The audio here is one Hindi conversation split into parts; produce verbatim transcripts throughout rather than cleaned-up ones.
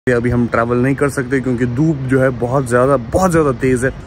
अभी हम ट्रैवल नहीं कर सकते क्योंकि धूप जो है बहुत ज़्यादा बहुत ज़्यादा तेज़ है।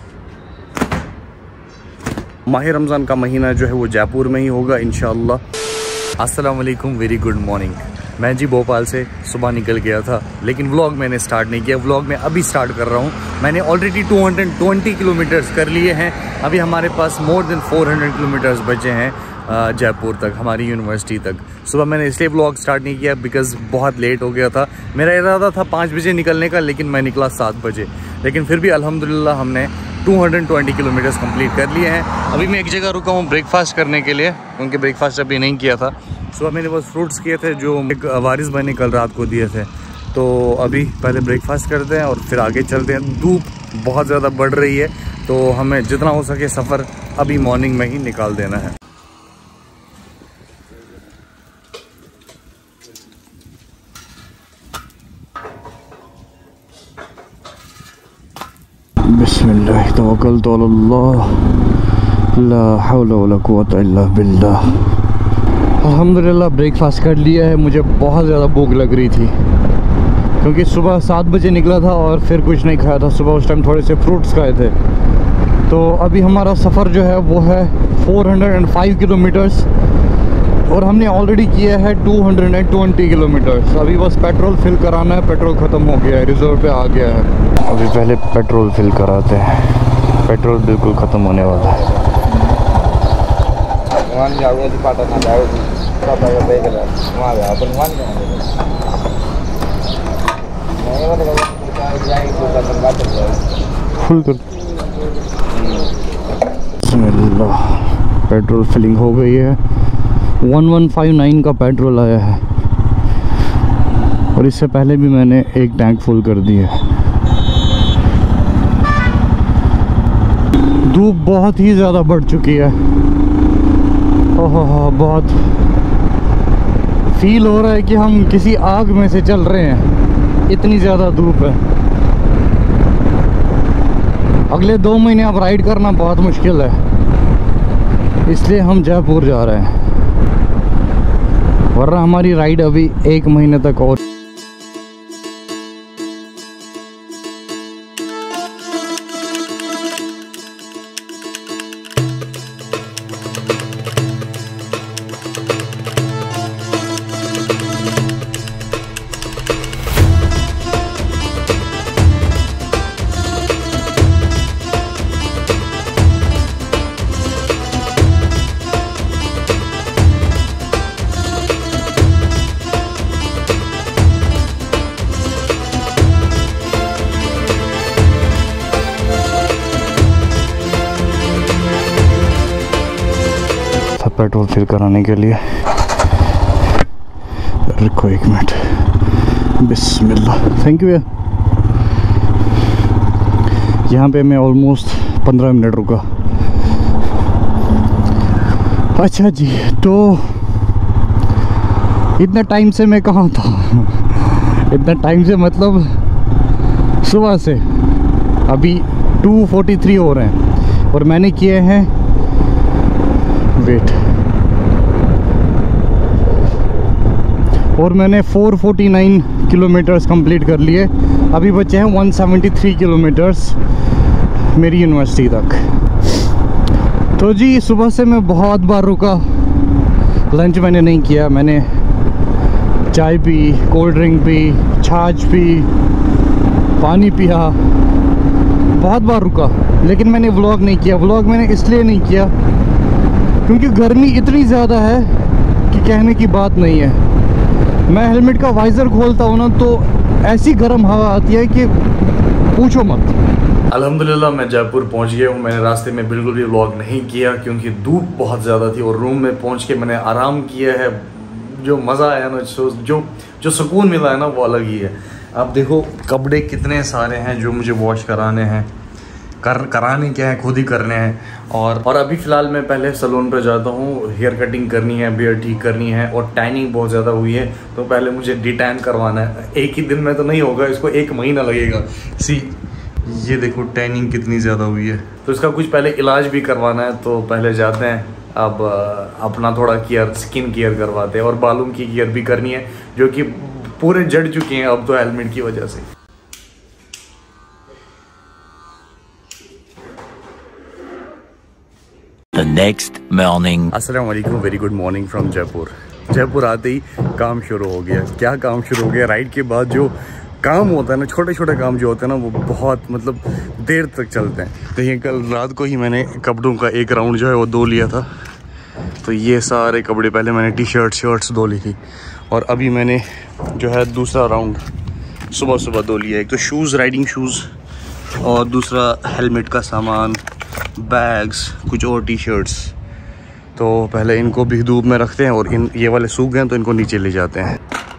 माह रमज़ान का महीना जो है वो जयपुर में ही होगा इंशाअल्लाह। अस्सलाम वालेकुम, वेरी गुड मॉर्निंग। मैं जी भोपाल से सुबह निकल गया था, लेकिन व्लॉग मैंने स्टार्ट नहीं किया। व्लॉग मैं अभी स्टार्ट कर रहा हूँ। मैंने ऑलरेडी दो सौ बीस किलोमीटर्स कर लिए हैं। अभी हमारे पास मोर देन चार सौ किलोमीटर्स बचे हैं जयपुर तक, हमारी यूनिवर्सिटी तक। सुबह मैंने इसलिए व्लॉग स्टार्ट नहीं किया बिकॉज़ बहुत लेट हो गया था। मेरा इरादा था पाँच बजे निकलने का, लेकिन मैं निकला सात बजे। लेकिन फिर भी अल्हम्दुलिल्लाह हमने दो सौ बीस किलोमीटर्स कंप्लीट कर लिए हैं। अभी मैं एक जगह रुका हूँ ब्रेकफास्ट करने के लिए, क्योंकि ब्रेकफास्ट अभी नहीं किया था। सुबह मैंने बस फ्रूट्स किए थे जो एक वारिस भाई ने कल रात को दिए थे। तो अभी पहले ब्रेकफास्ट करते हैं और फिर आगे चलते हैं। धूप बहुत ज़्यादा बढ़ रही है, तो हमें जितना हो सके सफ़र अभी मॉर्निंग में ही निकाल देना है। बिस्मिल्लाह तवक्कलतु अल्लाह, ला हौला वला कुव्वता इल्ला बिल्लाह। अल्हम्दुलिल्लाह ब्रेकफास्ट कर लिया है। मुझे बहुत ज़्यादा भूख लग रही थी क्योंकि सुबह सात बजे निकला था और फिर कुछ नहीं खाया था। सुबह उस टाइम थोड़े से फ्रूट्स खाए थे। तो अभी हमारा सफ़र जो है वो है चार सौ पाँच किलोमीटर्स और हमने ऑलरेडी किया है दो सौ बीस किलोमीटर्स। अभी बस पेट्रोल फिल कराना है। पेट्रोल ख़त्म हो गया है, रिजर्व पे आ गया है। अभी पहले पेट्रोल फिल कराते हैं। पेट्रोल बिल्कुल ख़त्म होने वाला है। फुल कर पेट्रोल फिलिंग हो गई है। ग्यारह सौ उनसठ का पेट्रोल आया है और इससे पहले भी मैंने एक टैंक फुल कर दिया। धूप बहुत ही ज़्यादा बढ़ चुकी है। ओहो, बहुत फील हो रहा है कि हम किसी आग में से चल रहे हैं, इतनी ज़्यादा धूप है। अगले दो महीने अब राइड करना बहुत मुश्किल है, इसलिए हम जयपुर जा रहे हैं, वरना हमारी राइड अभी एक महीने तक और। पेट्रोल फिल कराने के लिए रुको एक मिनट। Bismillah, thank you. यहाँ पे मैं ऑलमोस्ट पंद्रह मिनट रुका। अच्छा जी, तो इतना टाइम से मैं कहाँ था? इतना टाइम से मतलब सुबह से अभी दो तैंतालीस हो रहे हैं और मैंने किए हैं वेट और मैंने चार सौ उनचास किलोमीटर्स कंप्लीट कर लिए। अभी बचे हैं एक सौ तिहत्तर किलोमीटर्स मेरी यूनिवर्सिटी तक। तो जी सुबह से मैं बहुत बार रुका। लंच मैंने नहीं किया। मैंने चाय पी, कोल्ड ड्रिंक पी, छाछ पी, पानी पिया, बहुत बार रुका, लेकिन मैंने व्लॉग नहीं किया। व्लॉग मैंने इसलिए नहीं किया क्योंकि गर्मी इतनी ज़्यादा है कि कहने की बात नहीं है। मैं हेलमेट का वाइज़र खोलता हूँ ना तो ऐसी गर्म हवा आती है कि पूछो मत। अल्हम्दुलिल्लाह मैं जयपुर पहुँच गया हूँ। मैंने रास्ते में बिल्कुल भी व्लॉग नहीं किया क्योंकि धूप बहुत ज़्यादा थी और रूम में पहुँच के मैंने आराम किया है। जो मज़ा आया ना, जो जो सुकून मिला है ना, वो अलग ही है। अब देखो कपड़े कितने सारे हैं जो मुझे वॉश कराने हैं, कर कराने क्या है, खुद ही करने हैं। और और अभी फ़िलहाल मैं पहले सैलून पर जाता हूँ। हेयर कटिंग करनी है, बियर्ड ठीक करनी है और टैनिंग बहुत ज़्यादा हुई है, तो पहले मुझे डिटैन करवाना है। एक ही दिन में तो नहीं होगा, इसको एक महीना लगेगा। सी ये देखो टैनिंग कितनी ज़्यादा हुई है, तो इसका कुछ पहले इलाज भी करवाना है। तो पहले जाते हैं, अब अपना थोड़ा केयर, स्किन केयर करवाते हैं और बालों की केयर भी करनी है, जो कि पूरे जड़ चुके हैं अब तो हेलमेट की वजह से। The next morning. अस्सलाम वालेकुम, very good morning from Jaipur. Jaipur आते ही काम शुरू हो गया। क्या काम शुरू हो गया? राइड के बाद जो काम होता है ना, छोटे छोटे काम जो होते हैं ना, वो बहुत मतलब देर तक चलते हैं। देखिए कल रात को ही मैंने कपड़ों का एक राउंड जो है वो धो लिया था। तो ये सारे कपड़े पहले मैंने टी शर्ट शर्ट्स धो ली थी और अभी मैंने जो है दूसरा राउंड सुबह सुबह धो लिया। एक तो शूज़, राइडिंग शूज़, और दूसरा हेलमेट का सामान, बैग्स, कुछ और टी शर्ट्स। तो पहले इनको भी धूप में रखते हैं और इन ये वाले सूख गए तो इनको नीचे ले जाते हैं।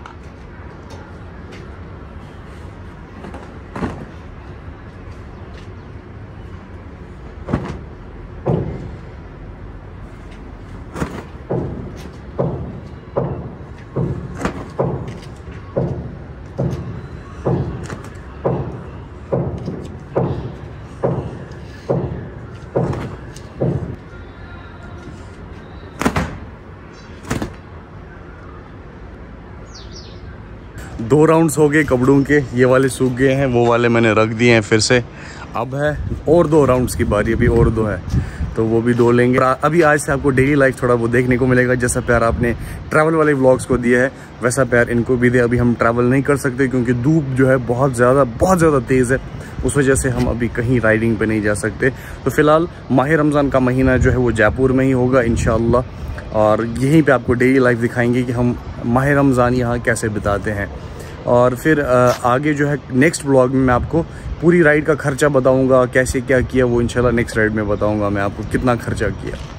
दो राउंड्स हो गए कपड़ों के, ये वाले सूख गए हैं, वो वाले मैंने रख दिए हैं फिर से। अब है और दो राउंड्स की बारी, अभी और दो है तो वो भी दो लेंगे। अभी आज से आपको डेली लाइफ थोड़ा वो देखने को मिलेगा। जैसा प्यार आपने ट्रैवल वाले व्लॉग्स को दिया है वैसा प्यार इनको भी दे। अभी हम ट्रैवल नहीं कर सकते क्योंकि धूप जो है बहुत ज़्यादा बहुत ज़्यादा तेज़ है, उस वजह से हम अभी कहीं राइडिंग पे नहीं जा सकते। तो फिलहाल माह रमज़ान का महीना जो है वो जयपुर में ही होगा इंशाअल्लाह, और यहीं पे आपको डेली लाइफ दिखाएंगे कि हम माह रमज़ान यहाँ कैसे बिताते हैं। और फिर आगे जो है नेक्स्ट ब्लॉग में मैं आपको पूरी राइड का खर्चा बताऊंगा, कैसे क्या किया वो इंशाल्लाह नेक्स्ट राइड में बताऊंगा मैं आपको कितना खर्चा किया।